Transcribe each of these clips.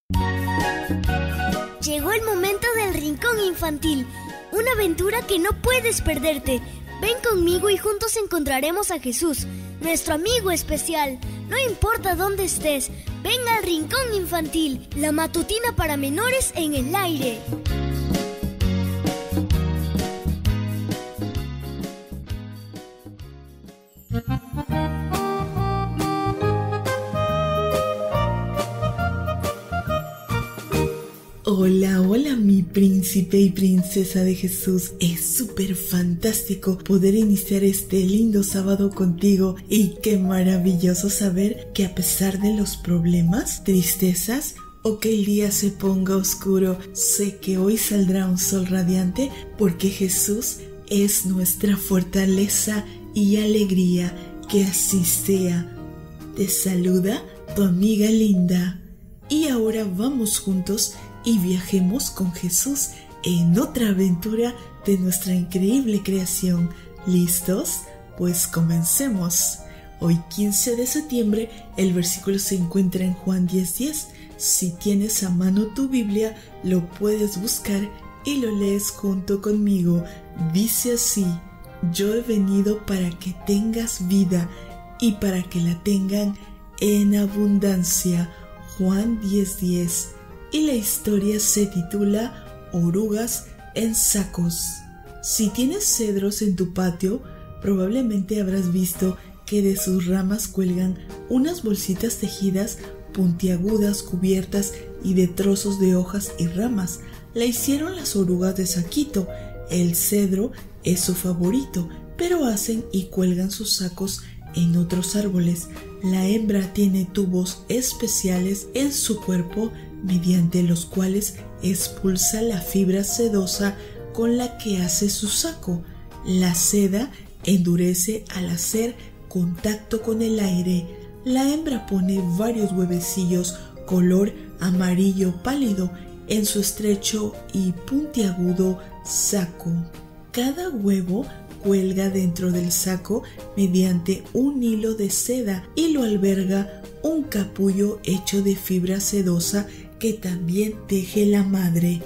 Llegó el momento del Rincón Infantil, una aventura que no puedes perderte. Ven conmigo y juntos encontraremos a Jesús, nuestro amigo especial. No importa dónde estés, ven al Rincón Infantil, la matutina para menores en el aire. Hola, hola mi príncipe y princesa de Jesús. Es súper fantástico poder iniciar este lindo sábado contigo y qué maravilloso saber que a pesar de los problemas, tristezas o que el día se ponga oscuro, sé que hoy saldrá un sol radiante porque Jesús es nuestra fortaleza y alegría. Que así sea. Te saluda tu amiga linda. Y ahora vamos juntos y viajemos con Jesús en otra aventura de nuestra increíble creación. ¿Listos? Pues comencemos. Hoy 15 de septiembre el versículo se encuentra en Juan 10:10. Si tienes a mano tu Biblia, lo puedes buscar y lo lees junto conmigo. Dice así: yo he venido para que tengas vida y para que la tengan en abundancia. Juan 10:10. Y la historia se titula Orugas en sacos. Si tienes cedros en tu patio, probablemente habrás visto que de sus ramas cuelgan unas bolsitas tejidas puntiagudas cubiertas y de trozos de hojas y ramas. La hicieron las orugas de saquito. El cedro es su favorito, pero hacen y cuelgan sus sacos en otros árboles. La hembra tiene tubos especiales en su cuerpo mediante los cuales expulsa la fibra sedosa con la que hace su saco. La seda endurece al hacer contacto con el aire. La hembra pone varios huevecillos color amarillo pálido en su estrecho y puntiagudo saco. Cada huevo cuelga dentro del saco mediante un hilo de seda y lo alberga un capullo hecho de fibra sedosa que también teje la madre.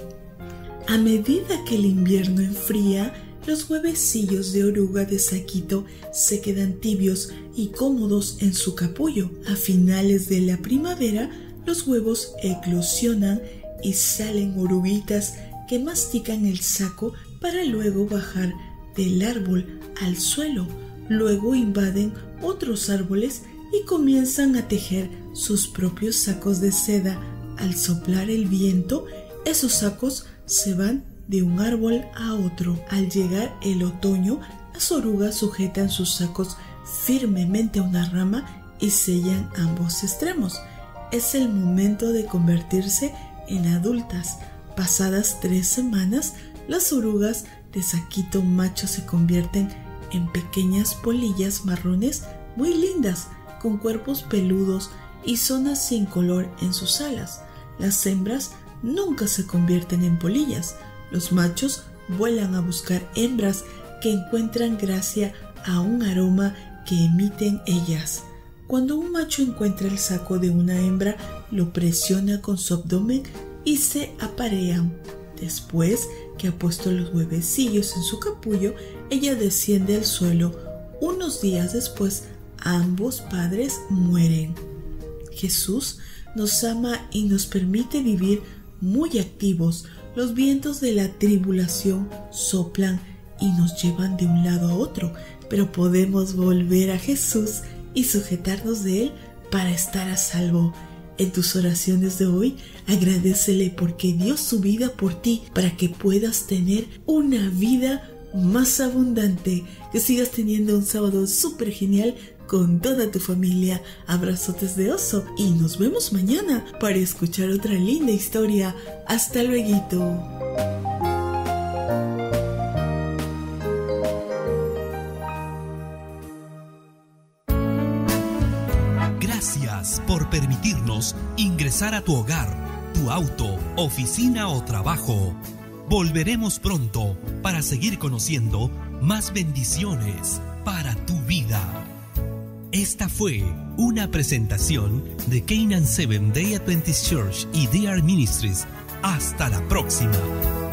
A medida que el invierno enfría, los huevecillos de oruga de saquito se quedan tibios y cómodos en su capullo. A finales de la primavera, los huevos eclosionan y salen oruguitas que mastican el saco para luego bajar del árbol al suelo. Luego invaden otros árboles y comienzan a tejer sus propios sacos de seda. Al soplar el viento, esos sacos se van de un árbol a otro. Al llegar el otoño, las orugas sujetan sus sacos firmemente a una rama y sellan ambos extremos. Es el momento de convertirse en adultas. Pasadas 3 semanas, las orugas de saquito macho se convierten en pequeñas polillas marrones muy lindas, con cuerpos peludos y zonas sin color en sus alas. Las hembras nunca se convierten en polillas. Los machos vuelan a buscar hembras que encuentran gracias a un aroma que emiten ellas. Cuando un macho encuentra el saco de una hembra, lo presiona con su abdomen y se aparean. Después que ha puesto los huevecillos en su capullo, ella desciende al suelo. Unos días después, ambos padres mueren. Jesús nos ama y nos permite vivir muy activos. Los vientos de la tribulación soplan y nos llevan de un lado a otro, pero podemos volver a Jesús y sujetarnos de Él para estar a salvo. En tus oraciones de hoy, agradécele porque dio su vida por ti para que puedas tener una vida más abundante. Que sigas teniendo un sábado súper genial con toda tu familia. Abrazotes de oso y nos vemos mañana para escuchar otra linda historia. Hasta luego. Gracias por permitirnos ingresar a tu hogar, tu auto, oficina o trabajo. Volveremos pronto para seguir conociendo más bendiciones para tu vida. Esta fue una presentación de Canaan Seventh Day Adventist Church y DR Ministries. Hasta la próxima.